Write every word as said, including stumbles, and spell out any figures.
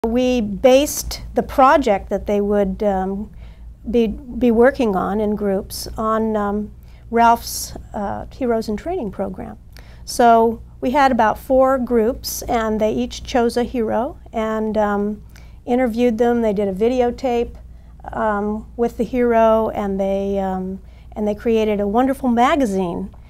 We based the project that they would um, be, be working on in groups on um, Ralph's uh, Heroes in Training program. So we had about four groups, and they each chose a hero and um, interviewed them. They did a videotape um, with the hero, and they, um, and they created a wonderful magazine